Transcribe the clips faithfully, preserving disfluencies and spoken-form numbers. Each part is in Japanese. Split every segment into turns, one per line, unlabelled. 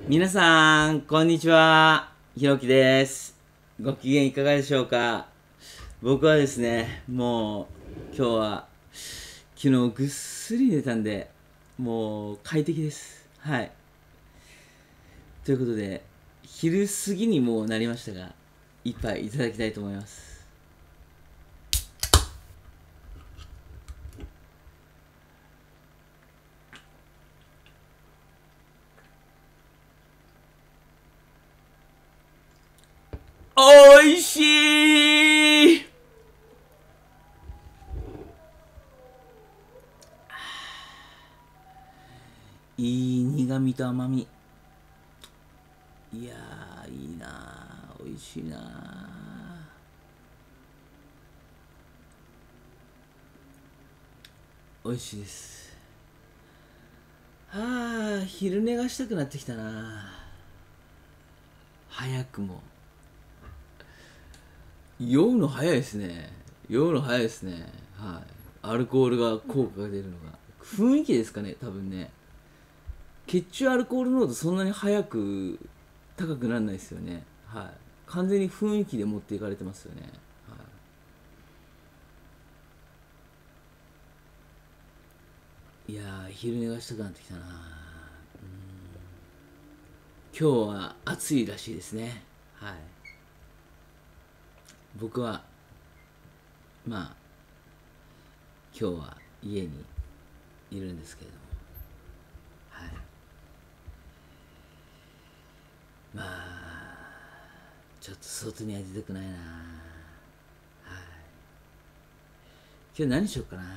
皆さん、こんにちは。ひろきです。ご機嫌いかがでしょうか。僕はですね、もう今日は昨日ぐっすり寝たんで、もう快適です。はい。ということで、昼過ぎにもうなりましたが、一杯いただきたいと思います。おいしい。いい苦味と甘み。いやー、いいなー。おいしいなー。おいしいです。はあ、昼寝がしたくなってきたな。早くも。酔うの早いですね。酔うの早いですね。はい。アルコールが効果が出るのが。雰囲気ですかね、多分ね。血中アルコール濃度そんなに早く高くならないですよね。はい。完全に雰囲気で持っていかれてますよね。はい。いやー、昼寝がしたくなってきたな。今日は暑いらしいですね。はい。僕は、まあ、今日は家にいるんですけれども、はい。まあ、ちょっと外には出たくないな。はい。今日何しようかな。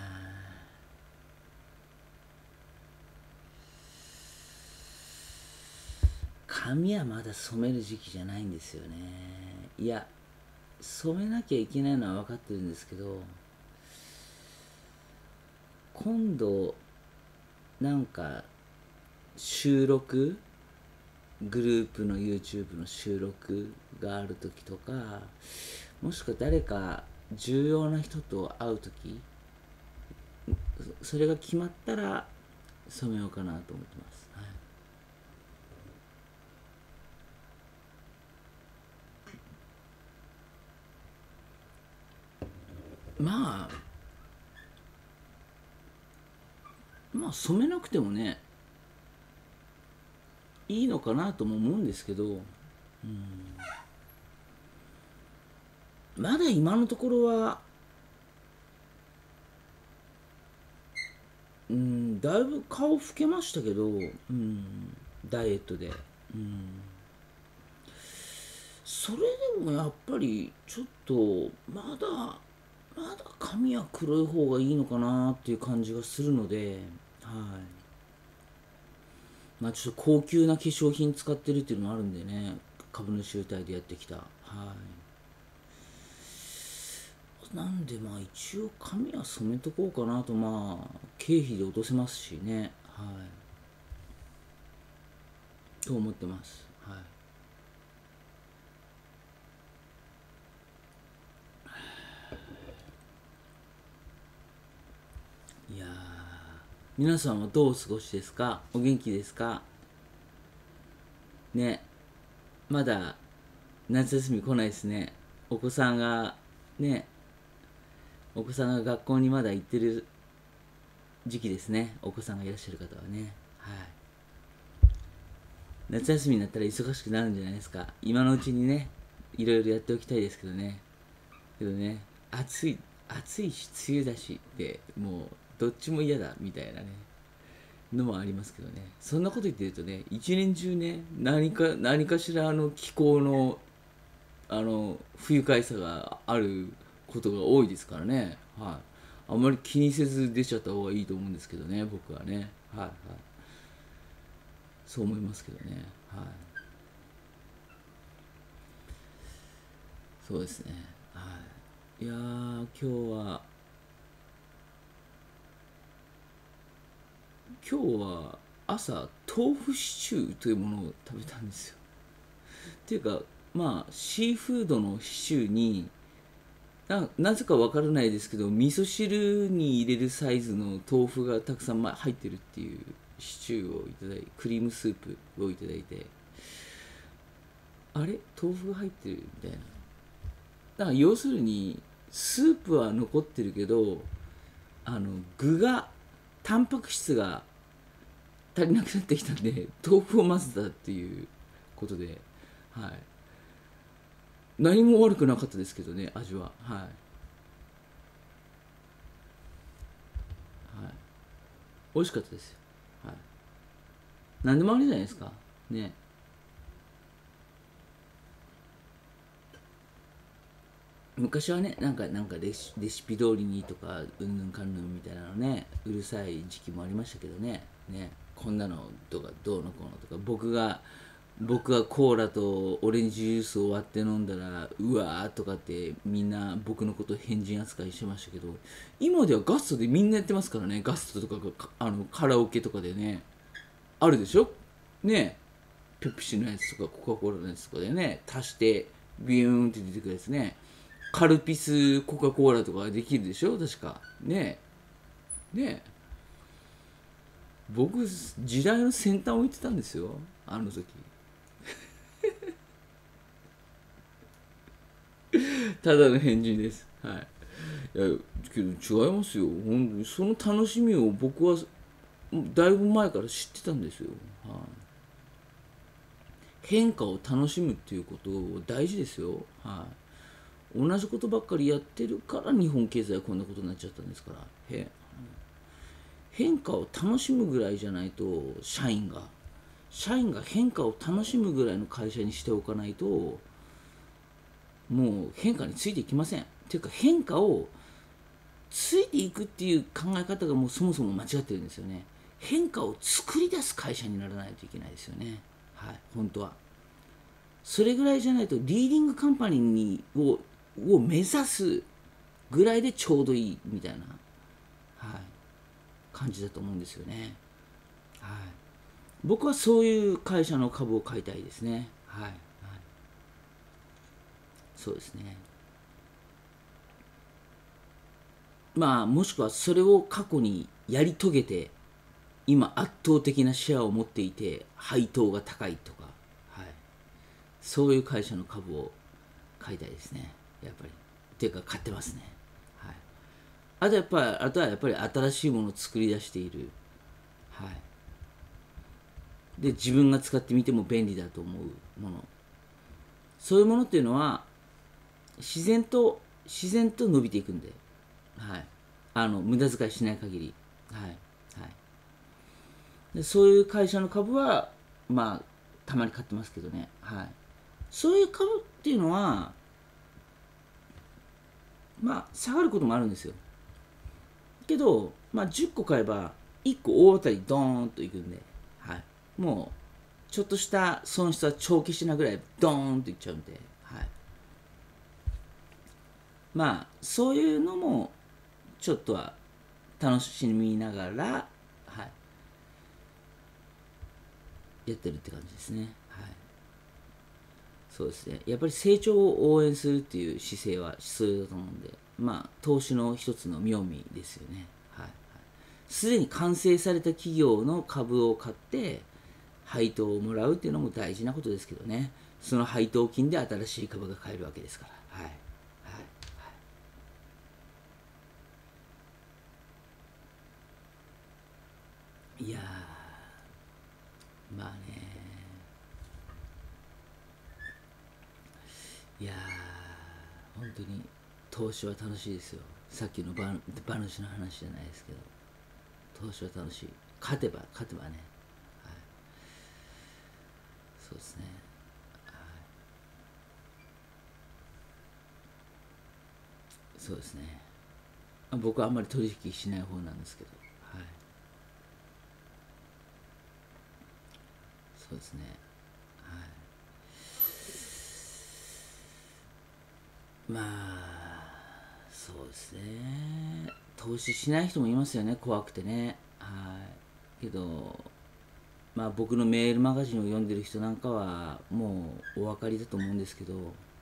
髪はまだ染める時期じゃないんですよね。いや、染めなきゃいけないのは分かってるんですけど、今度、なんか、収録グループの YouTube の収録がある時とか、もしくは誰か重要な人と会う時、それが決まったら染めようかなと思ってます。はい、まあまあ染めなくてもねいいのかなとも思うんですけど、うん、まだ今のところは、うん、だいぶ顔老けましたけど、うん、ダイエットで、うん、それでもやっぱりちょっとまだまだ髪は黒い方がいいのかなっていう感じがするので、はい。まあちょっと高級な化粧品使ってるっていうのもあるんでね、株主優待でやってきた。はい。なんでまあ一応髪は染めとこうかなと、まあ経費で落とせますしね。はい。と思ってます。はい。いやー、皆さんはどうお過ごしですか？お元気ですか？ね、まだ夏休み来ないですね。お子さんがね、お子さんが学校にまだ行ってる時期ですね。お子さんがいらっしゃる方はね。はい。夏休みになったら忙しくなるんじゃないですか。今のうちにね、いろいろやっておきたいですけどね。けどね、暑い、暑いし、梅雨だしで、もう、どっちも嫌だみたいなね、のもありますけどね。そんなこと言ってるとね、一年中ね、何か、何かしらあの気候の、あの、不愉快さがあることが多いですからね。はい。あんまり気にせず出ちゃった方がいいと思うんですけどね、僕はね。はいはい。そう思いますけどね。はい。そうですね。はい。いやー、今日は、今日は朝、豆腐シチューというものを食べたんですよ。っていうか、まあ、シーフードのシチューに、ななぜかわからないですけど、味噌汁に入れるサイズの豆腐がたくさんま入ってるっていう。 シチューをいただいて、クリームスープをいただいて、あれ豆腐が入ってるみたいな。だから要するにスープは残ってるけど、あの具がタンパク質が足りなくなってきたんで豆腐を混ぜたっていうことで、はい、何も悪くなかったですけどね、味は。はい、はい、美味しかったですよ。はい、何でもありじゃないですかね。昔はね、なんかなんかレシレシピ通りにとかうんぬんかんぬんみたいなのね、うるさい時期もありましたけどね。ね、こんなのとかどうのこうのとか、僕が僕がコーラとオレンジジュースを割って飲んだらうわーとかってみんな僕のことを変人扱いしてましたけど、今ではガストでみんなやってますからね。ガストとかがかあのカラオケとかでね、あるでしょね。ペプシのやつとかコカ・コーラのやつとかでね、足してビューンって出てくるやつね。カルピスコカ・コーラとかできるでしょ確かね。えねえ、僕時代の先端を行ってたんですよ、あの時。ただの変人です。はい。いやけど違いますよ、本当にその楽しみを僕はだいぶ前から知ってたんですよ。はい、変化を楽しむっていうこと大事ですよ。はい、同じことばっかりやってるから日本経済はこんなことになっちゃったんですから。へ変化を楽しむぐらいじゃないと、社員が社員が変化を楽しむぐらいの会社にしておかないと、もう変化についていきません。っていうか、変化をついていくっていう考え方がもうそもそも間違ってるんですよね。変化を作り出す会社にならないといけないですよね。はい、本当は。それぐらいじゃないと、リーディングカンパニーにをを目指すぐらいでちょうどいいみたいな、はい、感じだと思うんですよね。はい、僕はそういう会社の株を買いたいですね。はい、はい、そうですね。まあもしくはそれを過去にやり遂げて今圧倒的なシェアを持っていて配当が高いとか、はい、そういう会社の株を買いたいですね、やっぱり。っていうか買ってますね。はい、あとやっぱりあとはやっぱり新しいものを作り出している、はい、で自分が使ってみても便利だと思うもの、そういうものっていうのは自然と自然と伸びていくんで、はい、あの無駄遣いしない限り、はいはい、でそういう会社の株はまあたまに買ってますけどね。はい、そういう株っていうのはまあ下がることもあるんですよ。けど、まあ、じゅっこ買えばいっこ大当たりドーンといくんで、はい、もうちょっとした損失は帳消しなぐらいドーンといっちゃうんで、はい、まあそういうのもちょっとは楽しみながら、はい、やってるって感じですね。はい、そうですね。やっぱり成長を応援するっていう姿勢は必要だと思うんで、まあ投資の一つの妙味ですよね。はい。すでに完成された企業の株を買って配当をもらうっていうのも大事なことですけどね。その配当金で新しい株が買えるわけですから。はい。はい。いやー、まあね。いやー、本当に投資は楽しいですよ。さっきの馬馬主の話じゃないですけど。投資は楽しい。勝てば勝てばね。はい、そうですね。はい、そうですね。僕はあんまり取引しない方なんですけど、はい、そうですね。はい、まあそうですね。投資しない人もいますよね、怖くてね。はい、けどまあ僕のメールマガジンを読んでる人なんかはもうお分かりだと思うんですけど、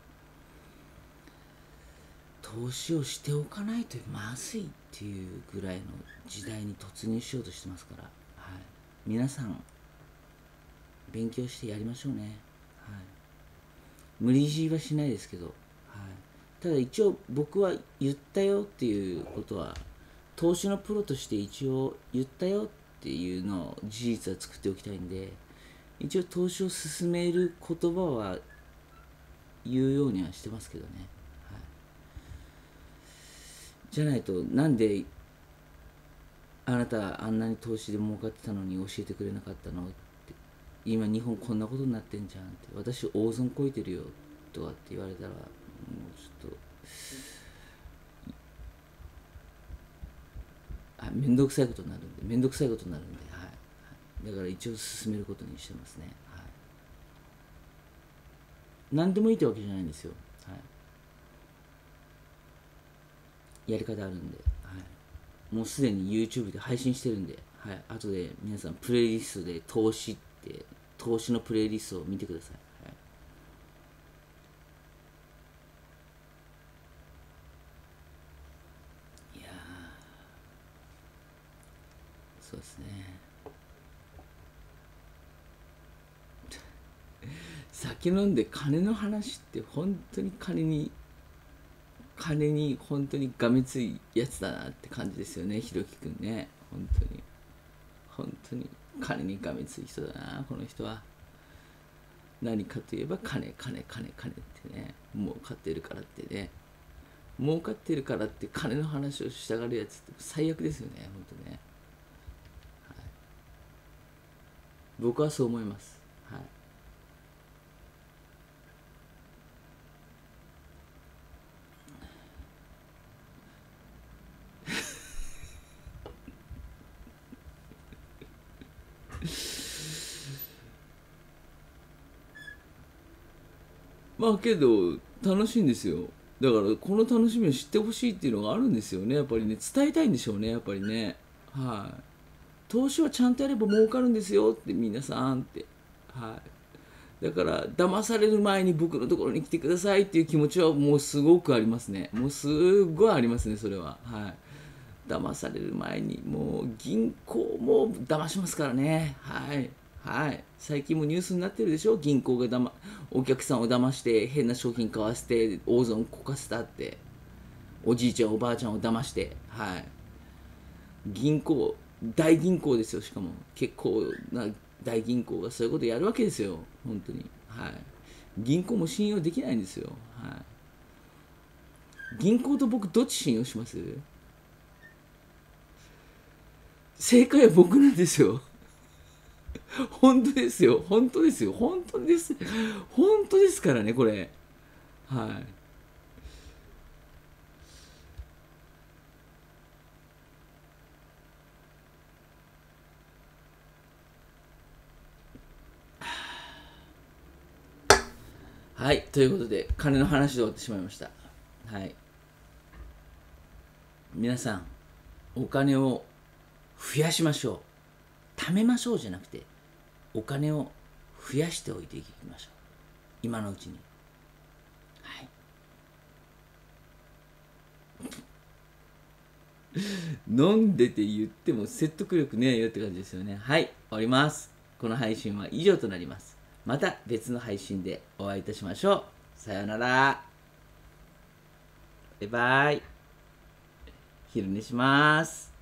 投資をしておかないとまずいっていうぐらいの時代に突入しようとしてますから。はい、 皆さん勉強してやりましょうね。はい、無理強いはしないですけど、はい、ただ一応僕は言ったよっていうことは、投資のプロとして一応言ったよっていうのを事実は作っておきたいんで、一応投資を進める言葉は言うようにはしてますけどね。はい、じゃないと、なんであなたあんなに投資で儲かってたのに教えてくれなかったのって、今日本こんなことになってんじゃんって、私大損こいてるよとかって言われたら、もうちょっとあめんどくさいことになるんで、めんどくさいことになるんで、はい、だから一応進めることにしてますね。はい、何でもいいってわけじゃないんですよ。はい、やり方あるんで、はい、もうすでに YouTube で配信してるんで、はい、後で皆さんプレイリストで投資って投資のプレイリストを見てください。はい、いやそうですね。酒飲んで金の話って本当に金に金に本当にがめついやつだなって感じですよね、ひろきくんね。本当に本当に金にがめつい人だな、この人は。何かといえば金金金金ってね、儲かってるからってね、儲かってるからって金の話をしたがるやつって最悪ですよね、本当ね。はい、僕はそう思います。はい、まあけど楽しいんですよ。だからこの楽しみを知ってほしいっていうのがあるんですよね、やっぱりね。伝えたいんでしょうね、やっぱりね。はい、投資はちゃんとやれば儲かるんですよって皆さんって。はい、だから騙される前に僕のところに来てくださいっていう気持ちはもうすごくありますね。もうすごいありますね、それは。はい、騙される前にもう銀行も騙しますからね。はい、はい、最近もニュースになってるでしょ、銀行がだ、ま、お客さんを騙して変な商品買わせて大損こかせたって、おじいちゃんおばあちゃんを騙して。はい、銀行、大銀行ですよ、しかも結構な大銀行がそういうことやるわけですよ、本当に。はい、銀行も信用できないんですよ。はい、銀行と僕どっち信用します？正解は僕なんですよ。本当ですよ、本当ですよ、本当です、本当ですからね、これ。はい。はい、ということで、金の話で終わってしまいました。はい。皆さん、お金を増やしましょう。貯めましょうじゃなくて、お金を増やしておいていきましょう。今のうちに。はい。飲んでて言っても説得力ねえよって感じですよね。はい、終わります。この配信は以上となります。また別の配信でお会いいたしましょう。さようなら。バイバイ。昼寝します。